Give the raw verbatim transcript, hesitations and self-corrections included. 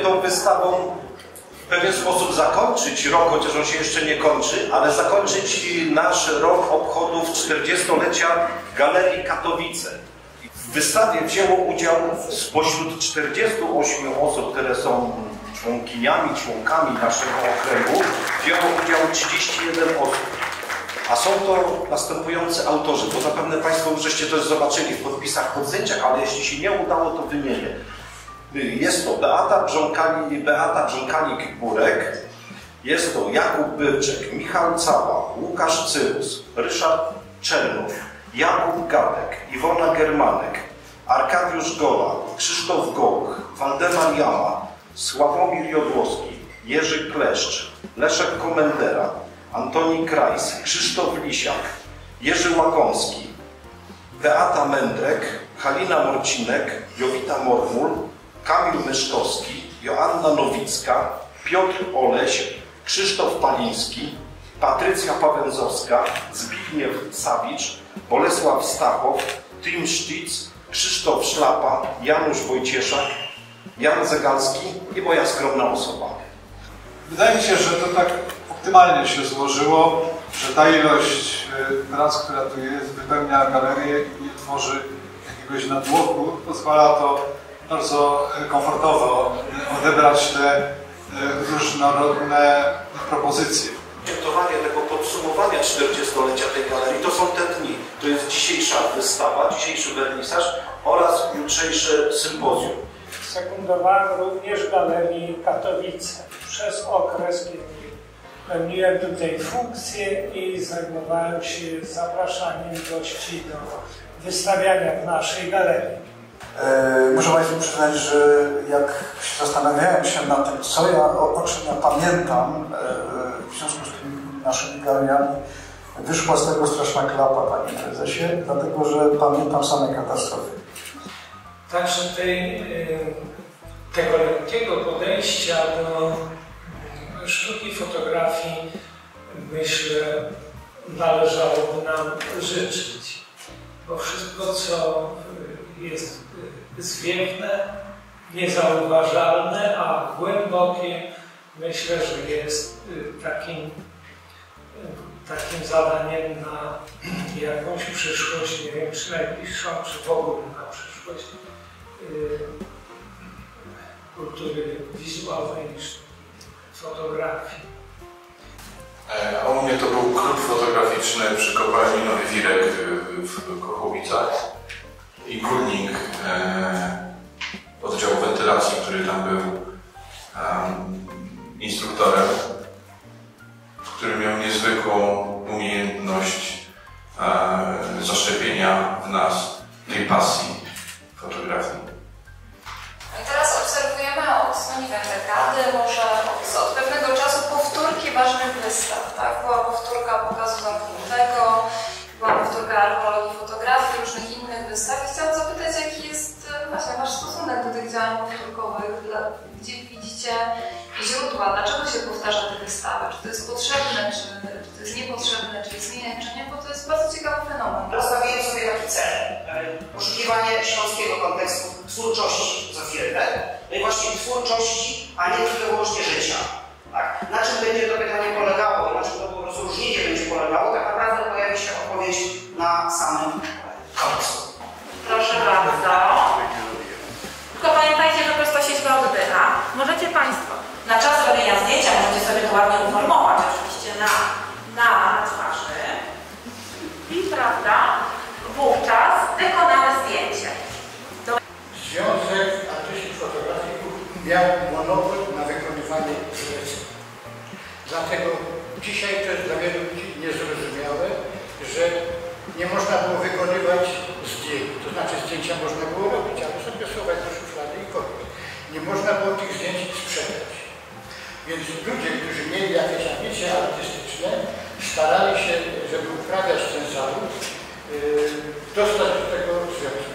tą wystawą w pewien sposób zakończyć rok, chociaż on się jeszcze nie kończy, ale zakończyć nasz rok obchodów czterdziestolecia Galerii Katowice. W wystawie wzięło udział spośród czterdziestu ośmiu osób, które są członkiniami, członkami naszego okręgu, wzięło udział trzydzieści jeden osób. A są to następujący autorzy, bo zapewne Państwo już żeście to zobaczyli w podpisach pod zdjęciach, ale jeśli się nie udało, to wymienię. Jest to Beata Brząkali, Beata Brząkalik-Burek, jest to Jakub Bylczek, Michał Cała, Łukasz Cyrus, Ryszard Czernow, Jakub Gadek, Iwona Germanek, Arkadiusz Gola, Krzysztof Gołuch, Waldemar Jama, Sławomir Jodłowski, Jerzy Kleszcz, Leszek Komendera, Antoni Krajs, Krzysztof Lisiak, Jerzy Łakomski, Beata Mędrek, Halina Morcinek, Jowita Mormul, Kamil Myszkowski, Joanna Nowicka, Piotr Oleś, Krzysztof Paliński, Patrycja Pawęzowska, Zbigniew Sawicz, Bolesław Stachow, Tim Sztic, Krzysztof Szlapa, Janusz Wojcieszak, Jan Zegalski i moja skromna osoba. Wydaje mi się, że to tak optymalnie się złożyło, że ta ilość prac, która tu jest, wypełnia galerię i tworzy jakiegoś natłoku. Pozwala to bardzo komfortowo odebrać te różnorodne propozycje. Świętowanie tego podsumowania czterdziestolecia tej galerii to są te dni. To jest dzisiejsza wystawa, dzisiejszy wernisaż oraz jutrzejsze sympozjum. Sekundowałem również Galerii Katowice przez okres, kiedy pełniłem tutaj funkcję i zajmowałem się zapraszaniem gości do wystawiania w naszej galerii. E, muszę Państwu przyznać, że jak zastanawiałem się nad tym, co ja, o, o czym ja pamiętam, e, w związku z tymi naszymi galeriami, wyszła z tego straszna klapa, Panie Prezesie, dlatego że pamiętam same katastrofy. Także tej, tego lekkiego podejścia do sztuki fotografii, myślę, należałoby nam życzyć. Bo wszystko, co jest zwiewne, niezauważalne, a głębokie, myślę, że jest takim, takim zadaniem na jakąś przyszłość, nie wiem, czy najbliższą, czy w ogóle na przyszłość kultury wizualnej niż fotografii. A u mnie to był klub fotograficzny przy kopalni Nowy Wirek w Kochowicach i Górnik oddziału wentylacji, który tam był instruktorem, który miał niezwykłą umiejętność zaszczepienia w nas tej pasji fotografii. I teraz obserwujemy od, no nie wiem, dekady, może od, od pewnego czasu powtórki ważnych wystaw, tak? Była powtórka pokazu zamkniętego, była powtórka archeologii, fotografii, różnych innych wystaw. I chciałam zapytać, jaki jest właśnie Wasz stosunek do tych działań powtórkowych, dla, gdzie widzicie źródła, dlaczego się powtarza te wystawy, czy to jest potrzebne, czy, czy to jest niepotrzebne, czy jest zmienia, czy nie, bo to jest bardzo ciekawy fenomen. Postawiłem sobie taki cel, poszukiwanie śląskiego kontekstu twórczości za chwilę, no i właśnie twórczości, a nie tylko wyłącznie życia. Tak? Na czym będzie to pytanie polegało i na czym to rozróżnienie będzie polegało, tak naprawdę pojawi się odpowiedź na samym końcu. Proszę bardzo. Tylko pamiętajcie, że prosto sieć oddycha. Możecie Państwo na czas robienia zdjęcia, możecie sobie to ładnie uformować, oczywiście na, na twarzy. I prawda, wówczas wykonamy zdjęcie. Do... Związek Artystów Fotografików miał monopol na wykonywanie zleceń. Dlatego dzisiaj to jest dla wielu ludzi niezrozumiałe, że nie można było wykonywać zdjęć. To znaczy zdjęcia można było robić, ale sobie schować do szuflady i kopić. Nie można było tych zdjęć sprzedać. Więc ludzie, którzy mieli jakieś ambicje artystyczne, starali się, żeby uprawiać ten zawód, dostać do tego związku.